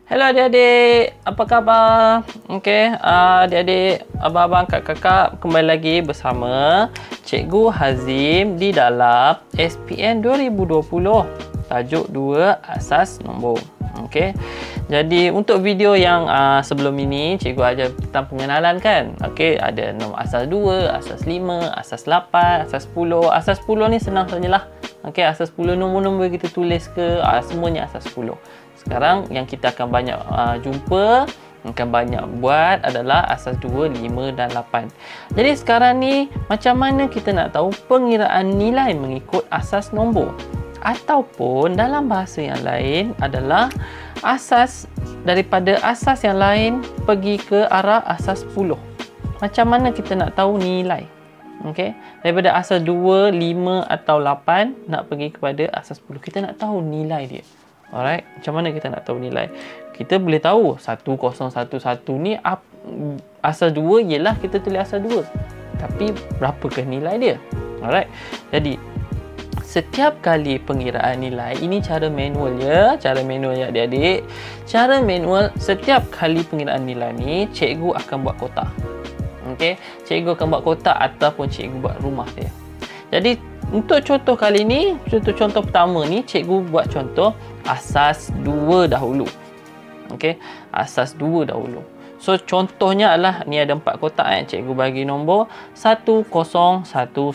Hello adik-adik, apa khabar? Okey, adik-adik, abang-abang, kakak-kakak kembali lagi bersama Cikgu Hazim di dalam SPM 2020. Tajuk 2 Asas Nombor. Okey. Jadi untuk video yang sebelum ini cikgu ajar tentang pengenalan kan. Okey, ada nombor asas 2, asas 5, asas 8, asas 10. Asas 10 ni senang sajalah. Okey, asas 10 nombor-nombor kita tulis ke, semuanya asas 10. Sekarang yang kita akan banyak jumpa, akan banyak buat adalah asas 2, 5 dan 8. Jadi sekarang ni macam mana kita nak tahu pengiraan nilai mengikut asas nombor? Ataupun dalam bahasa yang lain adalah asas daripada asas yang lain pergi ke arah asas 10. Macam mana kita nak tahu nilai? Okey, daripada asas 2, 5 atau 8 nak pergi kepada asas 10. Kita nak tahu nilai dia. Alright, macam mana kita nak tahu nilai? Kita boleh tahu 1011 ni asas 2 ialah kita tulis asas 2. Tapi berapakah nilai dia? Alright. Jadi setiap kali pengiraan nilai, ini cara manual ya, cara manual ya adik-adik. Cara manual, setiap kali pengiraan nilai ni cikgu akan buat kotak. Okey, cikgu akan buat kotak ataupun cikgu buat rumah dia. Jadi untuk contoh kali ni, contoh pertama ni cikgu buat contoh asas 2 dahulu. Okey, asas 2 dahulu. So contohnya adalah ni ada 4 kotak cikgu bagi nombor 1011.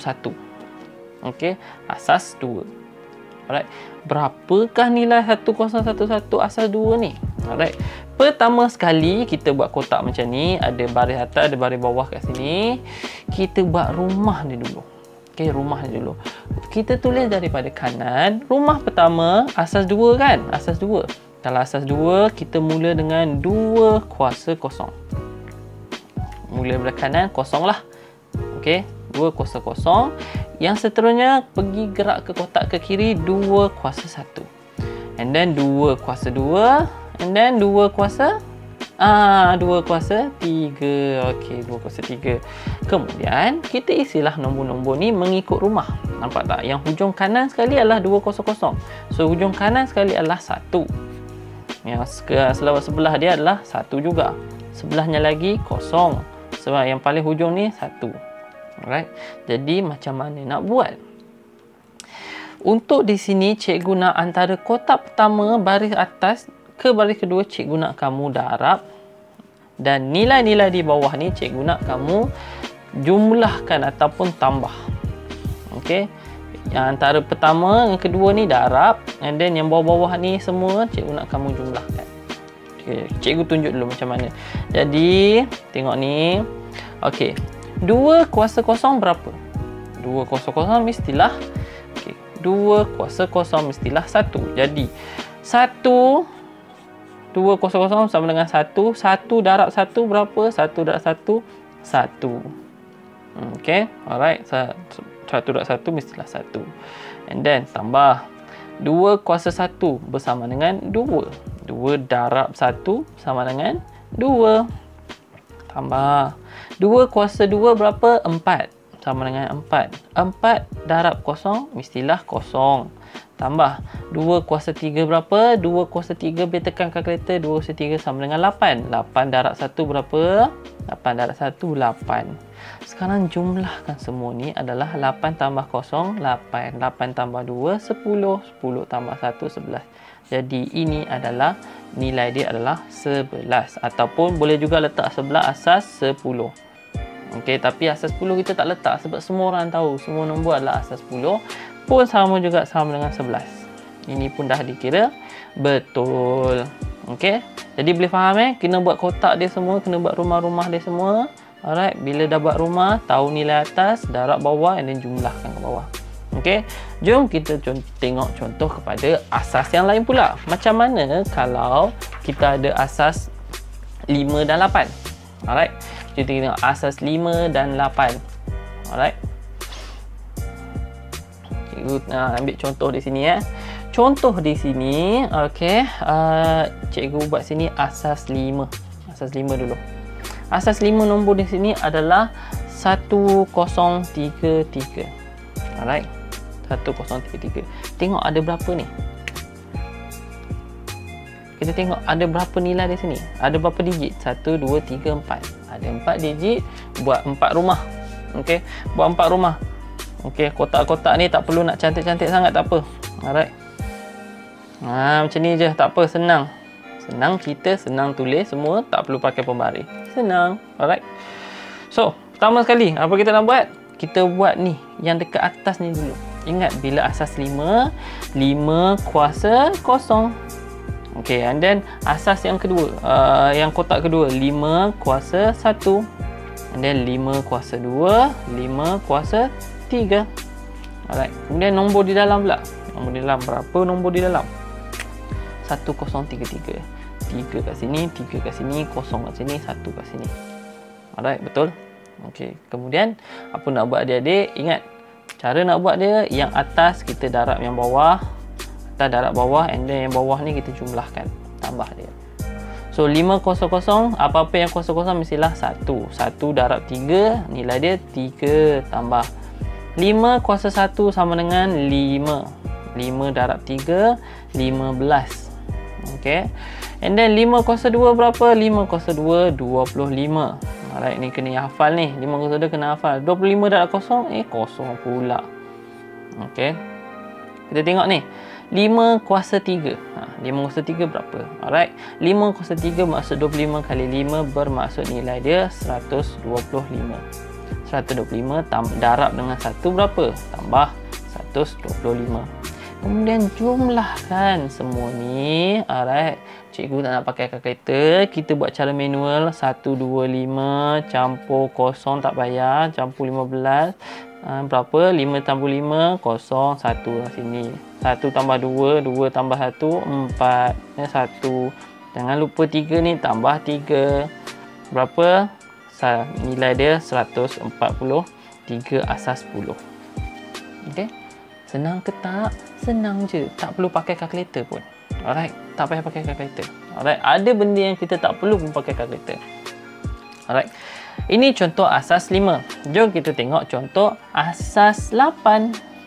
Okey, asas 2. Alright. Berapakah nilai 1011 asas 2 ni? Alright. Pertama sekali kita buat kotak macam ni, ada baris atas, ada baris bawah kat sini. Kita buat rumah ni dulu. Okey, rumah ni dulu. Kita tulis daripada kanan. Rumah pertama asas 2 kan? Asas 2. Kalau asas 2, kita mula dengan 2 kuasa kosong. Mula daripada kanan, kosong lah. Okey, 2 kuasa kosong. Yang seterusnya pergi gerak ke kotak ke kiri, 2 kuasa 1. And then 2 kuasa 2. And then 2 kuasa 2 kuasa 3. Okey, 2 kuasa 3. Kemudian kita isilah nombor-nombor ni mengikut rumah. Nampak tak? Yang hujung kanan sekali adalah 200. So hujung kanan sekali adalah 1. Yang sebelah dia adalah 1 juga. Sebelahnya lagi kosong. Sebab yang paling hujung ni 1. Alright. Jadi macam mana nak buat? Untuk di sini cikgu nak antara kotak pertama baris atas ke baris kedua cikgu nak kamu darab, dan nilai-nilai di bawah ni cikgu nak kamu jumlahkan ataupun tambah. Okey. Yang antara pertama yang kedua ni darab, and then yang bawah-bawah ni semua cikgu nak kamu jumlahkan. Okey, cikgu tunjuk dulu macam mana. Jadi tengok ni. Okey. 2 kuasa kosong berapa? 2 kuasa kosong mestilah 2 kuasa kosong mestilah 1. Jadi 2 kuasa kosong sama dengan 1. 1 darab 1 berapa? 1 darab 1 1. Okey, alright. 1 darab 1 mestilah 1. And then tambah 2 kuasa 1 bersama dengan 2. 2 darab 1 sama dengan 2. Tambah 2 kuasa 2 berapa? 4. Sama dengan 4. 4 darab kosong mestilah kosong. Tambah 2 kuasa 3 berapa? 2 kuasa 3 bila tekan kalkulator, 2 kuasa 3 sama dengan 8. 8 darab 1 berapa? 8 darab 1 8. Sekarang jumlahkan semua ni adalah 8 tambah kosong 8. 8 tambah 2 10. 10 tambah 1 11. Jadi ini adalah nilai dia adalah 11, ataupun boleh juga letak sebelah asas 10. Okey, tapi asas 10 kita tak letak sebab semua orang tahu semua nombor adalah asas 10 pun sama juga, sama dengan 11. Ini pun dah dikira betul. Okey, jadi boleh faham kena buat kotak dia semua, kena buat rumah-rumah dia semua. Alright, bila dah buat rumah, tahu nilai atas, darab bawah, dan jumlahkan ke bawah. Okey, jom kita tengok contoh kepada asas yang lain pula. Macam mana kalau kita ada asas 5 dan 8? Alright, kita tengok asas 5 dan 8. Alright, cikgu ambil contoh di sini Contoh di sini, okey, cikgu buat sini asas 5. Asas 5 dulu. Asas 5 nombor di sini adalah 1033. Alright, 1033. Tengok ada berapa ni? kita tengok ada berapa nilai di sini. Ada berapa digit? 1, 2, 3, 4. Ada 4 digit, buat 4 rumah. Okey, buat 4 rumah. Okey, kotak-kotak ni tak perlu nak cantik-cantik sangat, tak apa. Alright. Macam ni je, tak apa, senang. Senang, kita senang tulis semua, tak perlu pakai pembaris. Senang. Alright. So, pertama sekali, apa kita nak buat? Kita buat ni, yang dekat atas ni dulu. Ingat, bila asas 5, 5 kuasa kosong. Okay, and then asas yang kedua, yang kotak kedua, 5 kuasa 1. And then 5 kuasa 2, 5 kuasa 3. Alright, kemudian nombor di dalam pula. Nombor di dalam, berapa nombor di dalam? 1033. 3 kat sini, 3 kat sini, 0 kat sini, 1 kat sini. Alright, betul? Okey, kemudian apa nak buat adik-adik? Ingat, cara nak buat dia, yang atas kita darab yang bawah, atas darab bawah, and then yang bawah ni kita jumlahkan, tambah dia. So 500, apa-apa yang kosong-kosong mestilah 1. 1 darab 3, nilai dia 3 tambah 5 kuasa 1 sama dengan 5. 5 darab 3, 15. Okey. And then 5 kuasa 2 berapa? 5 kuasa 2, 25. Alright, ni kena hafal ni. 5 kuasa 2 kena hafal. 25 darab kosong, kosong pula. Okey. Kita tengok ni. 5 kuasa 3. 5 kuasa 3 berapa? Alright. 5 kuasa 3 maksud 25 kali 5 bermaksud nilai dia 125. 125 darab dengan 1 berapa? Tambah 125. Kemudian jumlahkan semua ni. Alright. Cikgu tak nak pakai kalkulator. Kita buat cara manual. 125 campur 0 tak payah. Campur 15. Berapa? 5 tambah 5, 0, 1 kat sini. 1 tambah 2, 2 tambah 1, 4. 1. Jangan lupa 3 ni tambah 3. Berapa? Nilai dia 143 asas 10. Okey. Senang ke tak? Senang je. Tak perlu pakai kalkulator pun. Alright. Tak payah pakai kalkulator. Alright. Ada benda yang kita tak perlu pun pakai kalkulator. Alright. Ini contoh asas 5. Jom kita tengok contoh asas 8.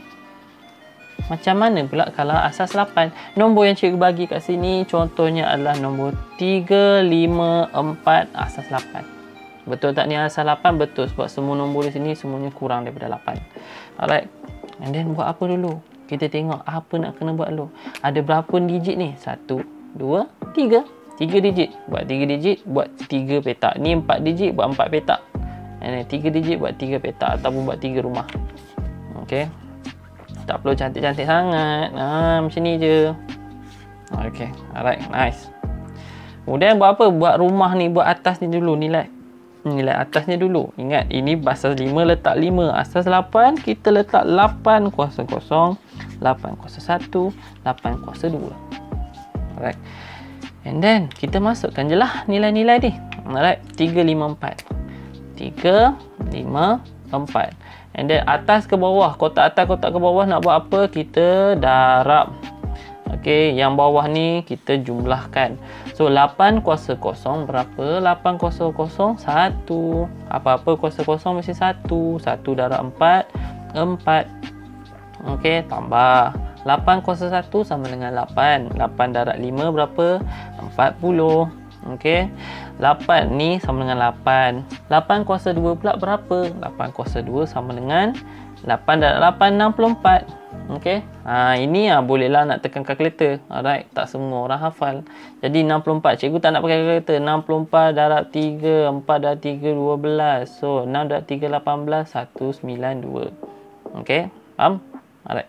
Macam mana pula kalau asas 8? Nombor yang cikgu bagi kat sini contohnya adalah nombor 3, 5, 4 asas 8. Betul tak ni asas 8? Betul, sebab semua nombor di sini semuanya kurang daripada 8. Alright. And then buat apa dulu? Kita tengok apa nak kena buat dulu. Ada berapa digit ni? 1, 2, 3. 3 digit. Buat 3 digit, buat 3 petak. Ni 4 digit, buat 4 petak. And 3 digit, buat 3 petak. Ataupun buat 3 rumah. Okay. Tak perlu cantik-cantik sangat. Macam ni je. Okay. Alright. Nice. Kemudian buat apa? Buat rumah ni, buat atas ni dulu. Nilai atasnya dulu. Ingat, ini asas 5 letak 5. Asas 8 kita letak 8 kuasa 0, 8 kuasa 1, 8 kuasa 2. Alright. And then kita masukkan je lah nilai-nilai ni. Alright. 3, 5, 4. 3, 5, 4. And then atas ke bawah, kotak atas kotak ke bawah nak buat apa? Kita darab. Okey, yang bawah ni kita jumlahkan. So 8 kuasa 0 berapa? 8 kuasa 0 1. Apa-apa kuasa 0 mesti 1. 1 darab 4, 4. Okey, tambah 8 kuasa 1 sama dengan 8. 8 darab 5 berapa? 40. Okey. 8 ni sama dengan 8. 8 kuasa 2 pula berapa? 8 kuasa 2 sama dengan 8 darab 8, 64. Okey. Ini bolehlah nak tekan kalkulator. Alright, tak semua orang hafal. Jadi 64. Cikgu tak nak pakai kalkulator. 64 darab 3, 4 darab 3, 12. So 6 darab 3, 18, 192. Okey. Faham? Alright.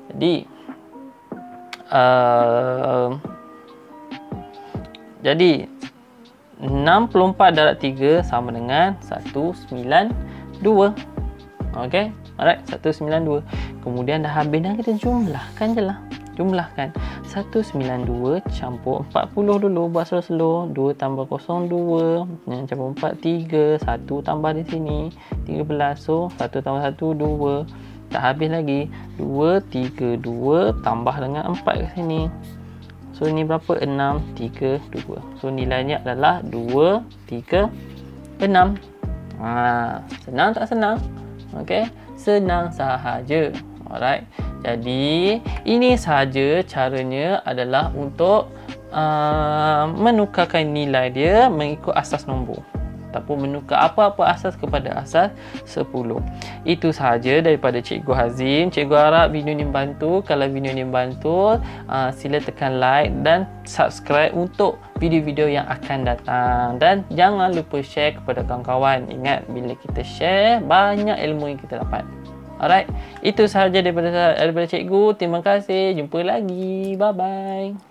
Jadi 64 darab 3 sama dengan 192. Okey. Alright, 192. Kemudian dah habis dah, kita jumlahkan je lah. Jumlahkan 192 campur 40 dulu, buat slow-slow. 2 tambah 0, 2. Yang campur 4, 3. 1 tambah di sini 13. So 1 tambah 1, 2. Tak habis lagi. 2, 3, 2 tambah dengan 4 ke sini. So ini berapa? 6, 3, 2. So nilainya adalah 2, 3, 6. Senang tak senang? Okey, senang sahaja. Alright. Jadi ini sahaja caranya adalah untuk menukarkan nilai dia mengikut asas nombor. Ataupun menukar apa-apa asas kepada asas 10. Itu sahaja daripada Cikgu Hazim. Cikgu harap video ni membantu. Kalau video ni membantu, sila tekan like dan subscribe untuk video-video yang akan datang. Dan jangan lupa share kepada kawan-kawan. Ingat, bila kita share, banyak ilmu yang kita dapat. Alright, itu sahaja daripada cikgu. Terima kasih. Jumpa lagi. Bye-bye.